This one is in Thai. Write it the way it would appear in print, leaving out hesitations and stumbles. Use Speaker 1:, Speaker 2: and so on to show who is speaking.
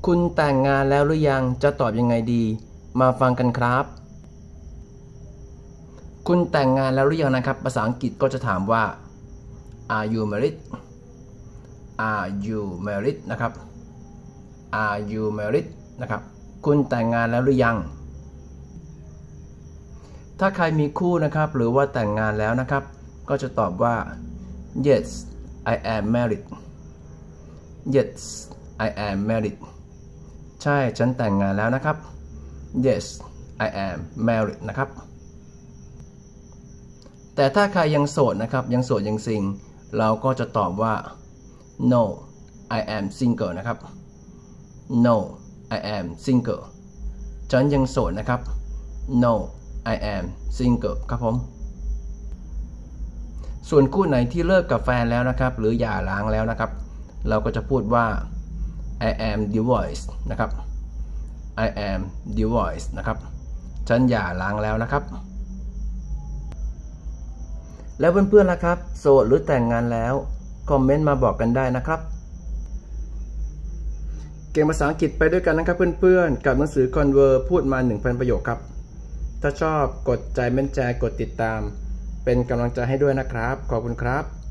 Speaker 1: คุณแต่งงานแล้วหรือยังจะตอบยังไงดีมาฟังกันครับคุณแต่งงานแล้วหรือยังนะครับภาษาอังกฤษก็จะถามว่า Are you married Are you married นะครับ Are you married นะครับคุณแต่งงานแล้วหรือยังถ้าใครมีคู่นะครับหรือว่าแต่งงานแล้วนะครับก็จะตอบว่า Yes I am married Yes I am married ใช่ฉันแต่งงานแล้วนะครับ Yes I am married นะครับแต่ถ้าใครยังโสดนะครับยังโสดยังซิงเราก็จะตอบว่า No I am single นะครับ No I am single ฉันยังโสดนะครับ No I am single ครับผมส่วนคู่ไหนที่เลิกกับแฟนแล้วนะครับหรือหย่าร้างแล้วนะครับเราก็จะพูดว่า I am divorced นะครับ I am divorced นะครับฉันหย่าร้างแล้วนะครับแล้วเพื่อนๆล่ะครับโสดหรือแต่งงานแล้วคอมเมนต์มาบอกกันได้นะครับเก่งภาษาอังกฤษไปด้วยกันนะครับเพื่อนๆกับหนังสือ Converse พูดมา 1,000 ประโยคครับถ้าชอบกดใจเม้นแชร์กดติดตามเป็นกำลังใจให้ด้วยนะครับขอบคุณครับ